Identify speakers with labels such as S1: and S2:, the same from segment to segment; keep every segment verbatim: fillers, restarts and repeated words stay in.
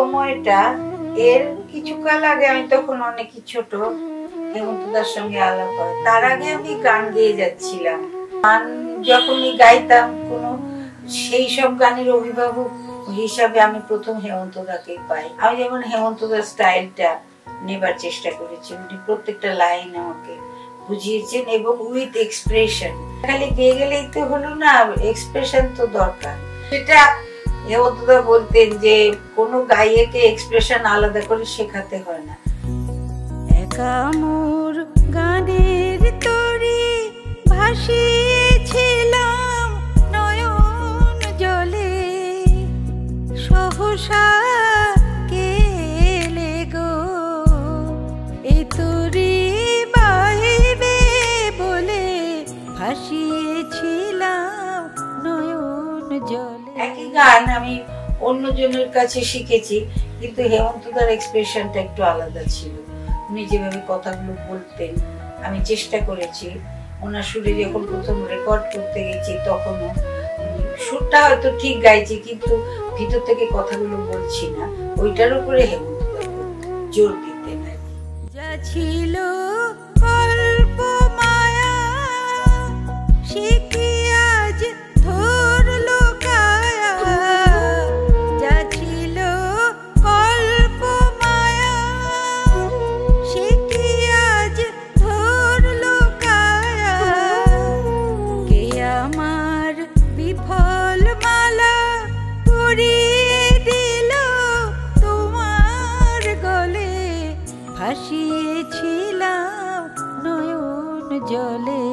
S1: সময়টা এর কিছুকাল আগে, আমি তখন অনেকই ছোট, হেমন্তদার সঙ্গে আলাপ হয়। তার আগে আমি গান গেয়ে যাচ্ছিলাম। গান যখনই গাইতাম, কোনো সেই সব গানের অভিভাবক হিসাবে আমি প্রথম হেমন্তদাকে পাই। আমি যেমন হেমন্তদার স্টাইলটা নেবার চেষ্টা করেছি, উনি প্রত্যেকটা লাইন আমাকে বুঝিয়েছেন এবং উইথ এক্সপ্রেশন। খালি গেয়ে গেলেই তো হলো না, এক্সপ্রেশন তো দরকার। সেটা হেমন্তদা বলতেন যে কোনো গাইয়েকে এক্সপ্রেশন আলাদা করে শেখাতে হয় না।
S2: একা মোর গানের তরি ভাসিয়েছিলাম নয়ন জলে, সহসা কেলে গো এ তরি বাইবে বলে ভাসিয়েছিলাম নয়ন জলে।
S1: একই গান আমি অন্যজনের কাছে শিখেছি, কিন্তু হেমন্তদার এক্সপ্রেশনটা একটু আলাদা ছিল। উনি যেভাবে কথাগুলো বলতেন, আমি চেষ্টা করেছি। ওনার সুরে যখন প্রথম রেকর্ড করতে গেছি, তখনও সুরটা হয়তো ঠিক গাইছি, কিন্তু ভিতর থেকে কথাগুলো বলছি না, ওইটার উপরে হেমন্তদা জোর দিতেন আর কি।
S2: যা ছিল কল্প মায়া সে কি আজ ধরলো কায়া, যা ছিল কল্প মায়া সে কি আজ ধরলো কায়া, কে আমার বিফল মালা পরিয়ে দিল তোমার গলে, ভাসিয়েছিলাম নয়ন জলে।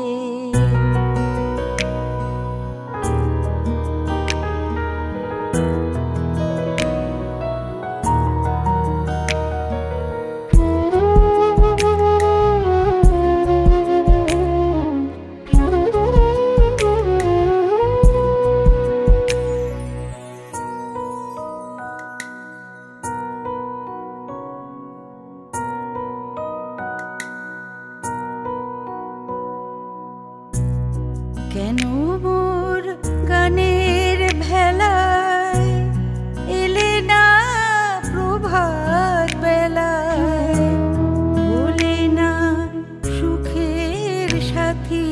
S2: কেন মোর গানের ভেলায় এলে না প্রভাত বেলায়, বলে না সুখের সাথী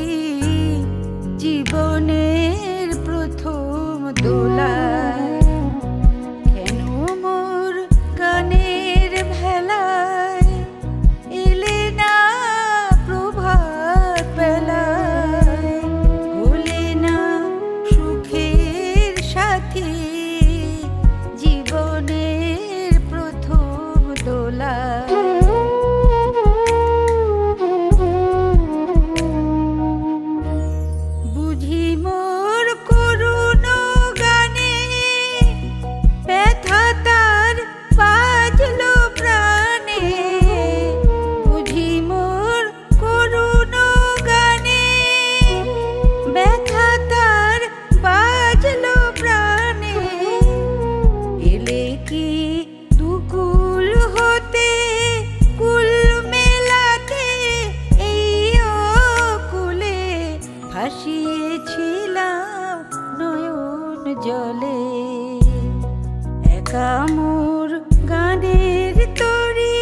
S2: জীবনের প্রথম দোলায়। কেন মোর গানের ভেলায় এলে না প্রভাত বেলায়, জীবনের প্রথম দোলা। বুঝি মোর করুণ গানে ব্যথা তার বাজলো প্রাণে, বুঝি মোর করুণ গানে ব্যথা তার বাজলো প্রাণে, এলে কি দুকুল হতে কুল মেলাতে এই অকুলে, ভাসিয়েছিলাম নয়ন জলে। একা মোর গানের তরি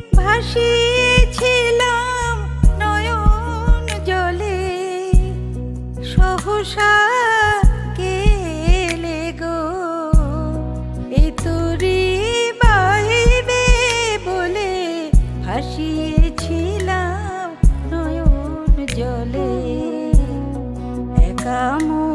S2: ভাসিয়েছিলাম নয়ন জলে, সহসা কেলে গো এ তরি বাইবে বলে, ভাসিয়েছিলাম নয়ন জলে। একা